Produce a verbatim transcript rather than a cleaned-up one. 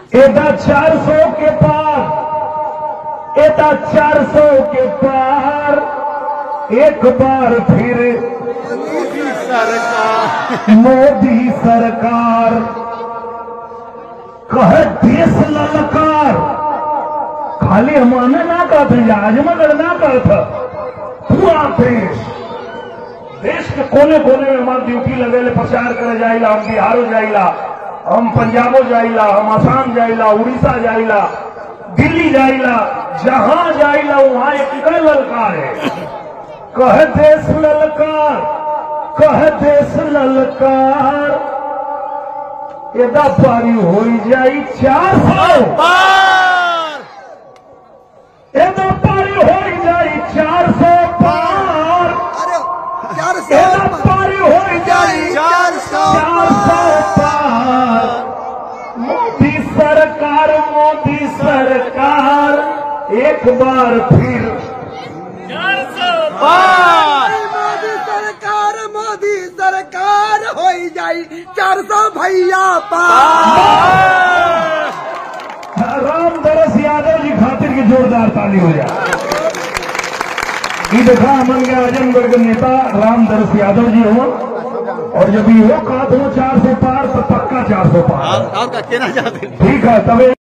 एदा चार सौ के पार, एदा चार सौ के पार एक बार फिर मोदी सरकार, मोदी सरकार कह देश ललकार। खाली हमारे ना कहते, आजमगढ़ ना कहता, पूरा देश देश के कोने कोने में हमारे ड्यूटी लगे प्रचार करे जाइला। हम बिहारो जाइला, हम पंजाबो जाइला, हम आसाम जाइला, उड़ीसा जाइला, दिल्ली जाइला, जहां जाइला वहां एक ललकार है, कह देश ललकार, कह देश ललकार। एदा पारी हो जाई चार सौ पार, एदा पारी हो जाई चार सौ पार, चार एदा पारी हो जाई चार सौ चार सौ पार। मोदी सरकार, मोदी सरकार एक बार फिर चार सौ पार। मोदी सरकार, मोदी सरकार हो जाई चार सौ भैया पार। राम दरस यादव जी खातिर की जोरदार ताली हो जाए। ये देखा हमन के आजमगढ़ के नेता राम दरस यादव जी हो, और जब ये हो कहा तो चार सौ पार तो पक्का चार सौ पार। आप का कहना चाहते हैं? ठीक है तब